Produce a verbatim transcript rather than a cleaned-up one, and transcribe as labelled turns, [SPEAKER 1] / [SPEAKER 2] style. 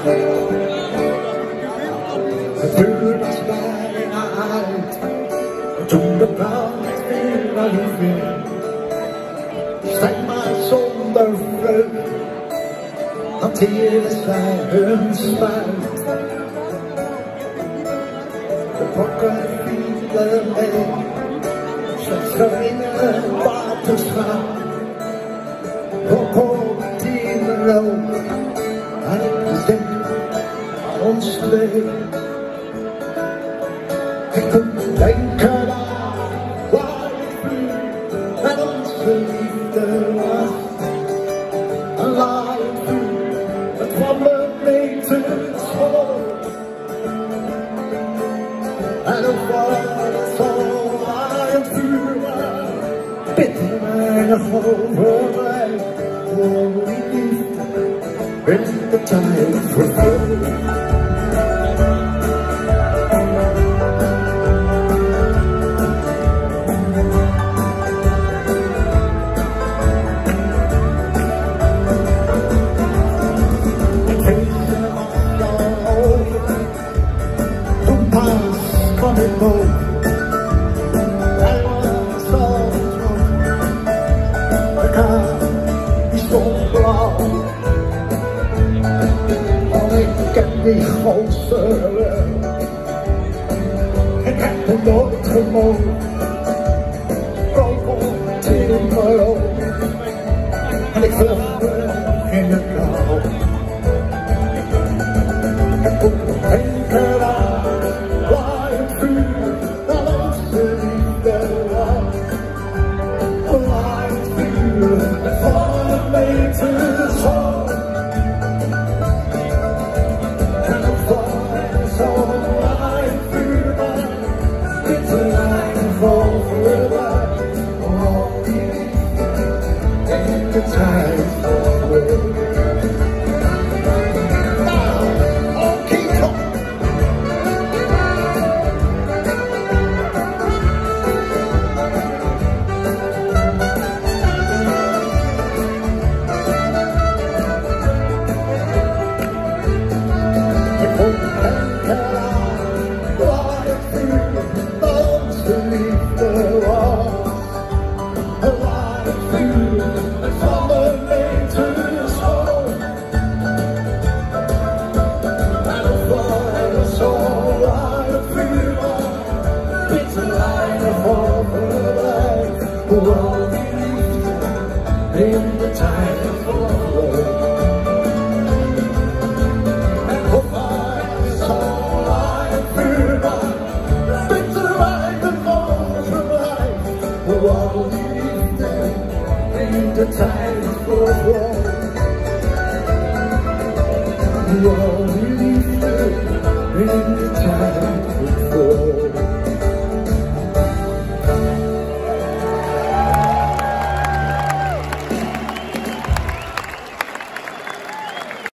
[SPEAKER 1] Het vuur was bijna uit, en toen de brand weer naar de weer. Streng maar zonder vreugde, hanteerden zij hun spuit. De brokken vielen mee, slechts geringe waterschaal. Krokodillen rook, en ik denk aan ons twee. Ik moet denken aan Laaiend Vuur en onze liefde was. Een laaiend vuur, het vlammen meters hoog. En ook was zo'n laaiend vuur, maar bitter weinig over mij. Voor die liefde in de tijd vervuld. Kwam ik boven, hij was al gedronken, de kaart die stond blauw. Want ik ken die gozer wel, ik heb hem nooit gemogen, rookelt in mijn ogen, en ik vluchtte in de kou. Ik moet nog denken aan meters hoog. En op vallen zo'n laaiend vuur, maar dit te weinig over mij. Oh, die liefde in de tijd vervlogen. In de tijd verloren. En voor mij is zo'n laaiend vuur, maar bitter weinig over mij. Hoe al die liefde in de tijd verloren. Hoe al die liefde in de